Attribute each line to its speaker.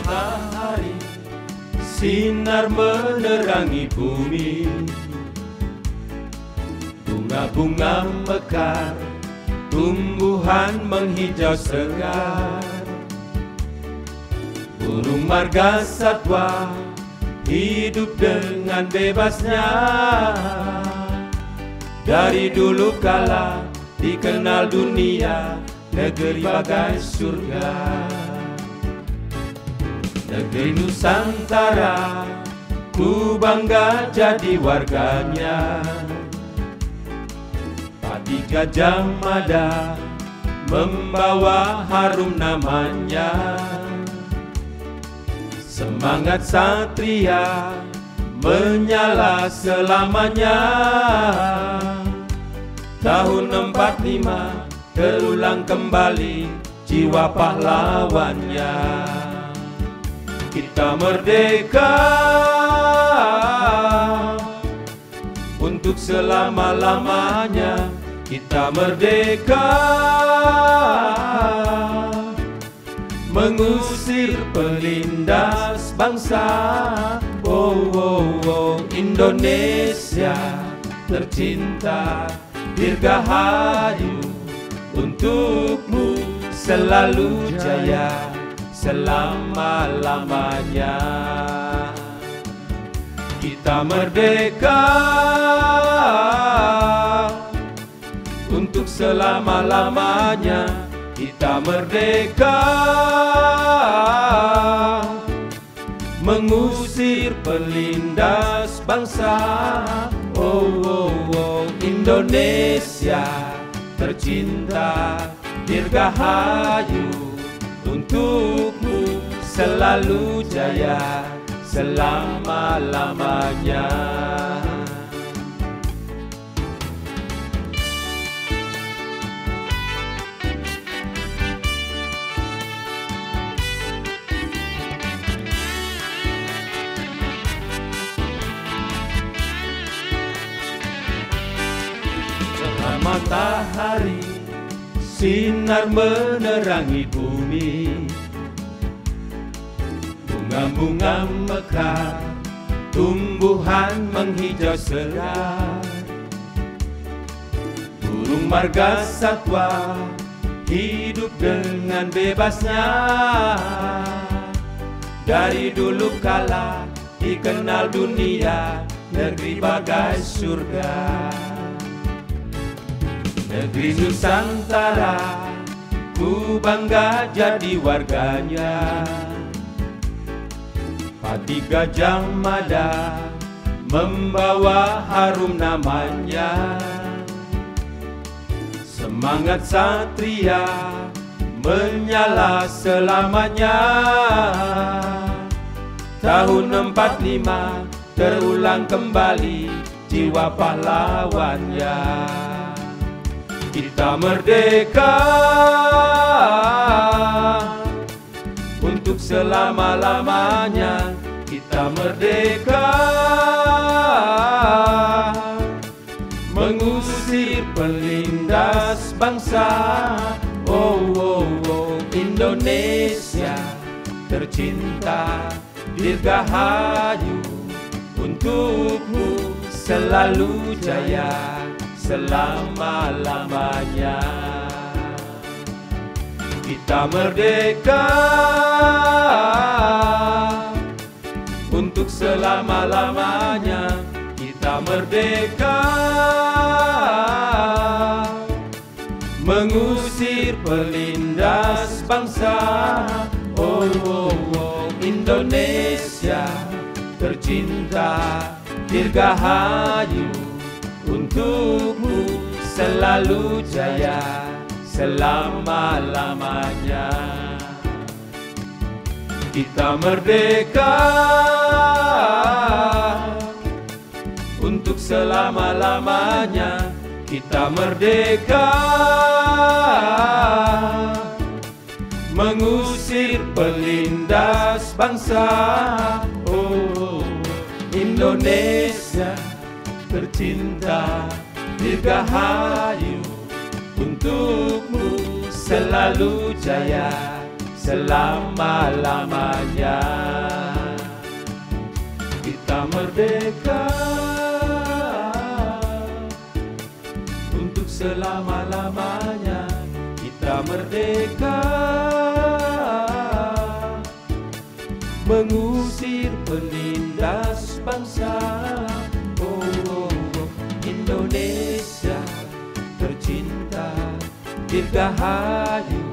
Speaker 1: matahari, sinar menerangi bumi. Bunga-bunga mekar, tumbuhan menghijau segar. Burung marga satwa hidup dengan bebasnya. Dari dulu kala dikenal dunia negeri bagai surga. Negeri Nusantara, ku bangga jadi warganya. Padi Gajah Mada membawa harum namanya. Semangat satria menyala selamanya. Tahun 45 terulang kembali jiwa pahlawannya. Kita merdeka untuk selama-lamanya. Kita merdeka mengusir pelindas bangsa. Oh, oh, oh, Indonesia tercinta, dirgahayu untukmu selalu jaya selama-lamanya. Kita merdeka untuk selama-lamanya. Kita merdeka mengusir pelindas bangsa. Oh, oh, oh, Indonesia tercinta, dirgahayu untukmu selalu jaya selama-lamanya. Matahari, sinar menerangi bumi. Bunga-bunga mekar, tumbuhan menghijau segar. Burung marga satwa hidup dengan bebasnya. Dari dulu kala dikenal dunia negeri bagai surga. Negeri Nusantara, ku bangga jadi warganya. Padi Gajah Mada membawa harum namanya. Semangat satria menyala selamanya. Tahun 45 terulang kembali jiwa pahlawannya. Kita merdeka untuk selama-lamanya. Kita merdeka mengusir pelindas bangsa. Oh, oh, oh, Indonesia tercinta, dirgahayu untukmu selalu jaya selama-lamanya. Kita merdeka untuk selama-lamanya. Kita merdeka mengusir pelindas bangsa. Oh, oh, oh, Indonesia tercinta, dirgahayu untukmu selalu jaya selama-lamanya. Kita merdeka untuk selama-lamanya. Kita merdeka mengusir pelindas bangsa. Oh, Indonesia tercinta, dirgahayu untukmu selalu jaya selama-lamanya. Kita merdeka untuk selama-lamanya. Kita merdeka mengusir penindas bangsa. Oh, oh, oh. Indonesia tercinta, dirgahayu